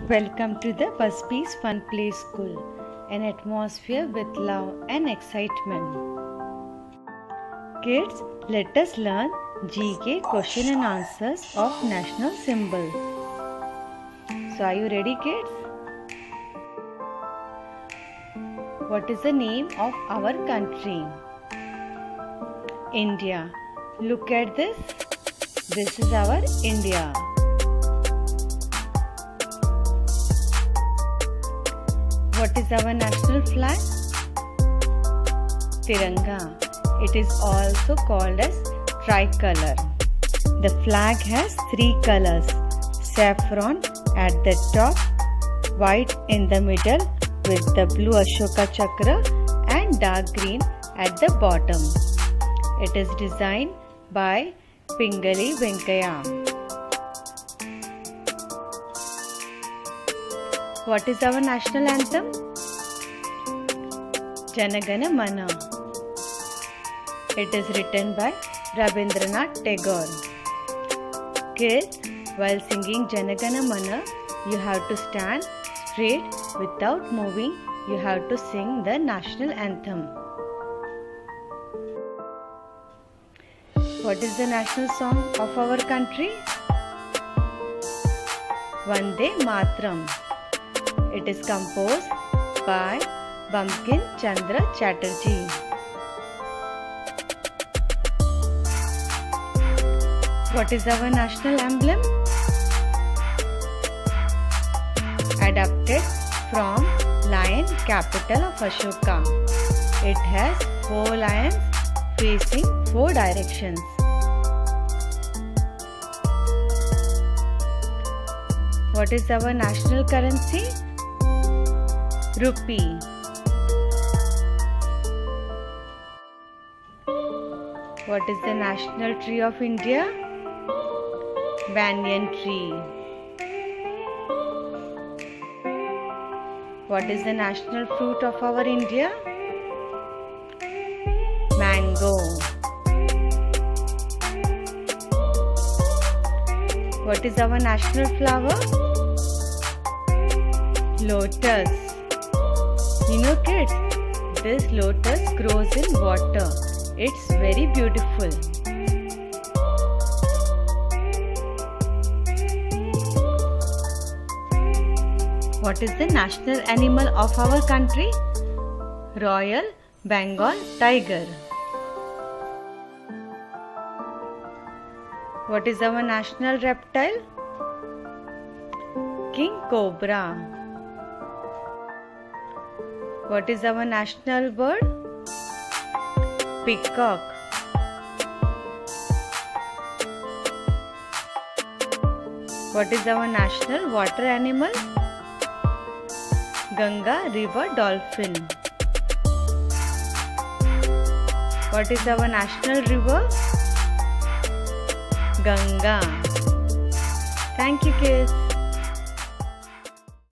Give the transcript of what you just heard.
Welcome to the Busby's Fun Play School, an atmosphere with love and excitement. Kids, let us learn GK question and answers of national symbols. So, are you ready, kids? What is the name of our country? India. Look at this. This is our India. What is our national flag? Tiranga. It is also called as tricolor. The flag has three colors: saffron at the top, white in the middle with the blue Ashoka Chakra, and dark green at the bottom. It is designed by Pingali Venkaya. What is our national anthem? Jana Gana Mana. It is written by Rabindranath Tagore. Kids, while singing Jana Gana Mana, you have to stand straight without moving. You have to sing the national anthem. What is the national song of our country? Vande Mataram. It is composed by Bankim Chandra Chatterjee. What is our national emblem? Adapted from lion capital of Ashoka. It has 4 lions facing 4 directions. What is our national currency? Rupee. What is the national tree of India? Banyan tree. What is the national fruit of our India? Mango. What is our national flower? Lotus. You know, kids, this lotus grows in water. It's very beautiful. What is the national animal of our country? Royal Bengal tiger. What is our national reptile? King cobra. What is our national bird? Peacock. What is our national water animal? Ganga river dolphin. What is our national river? Ganga. Thank you, kids.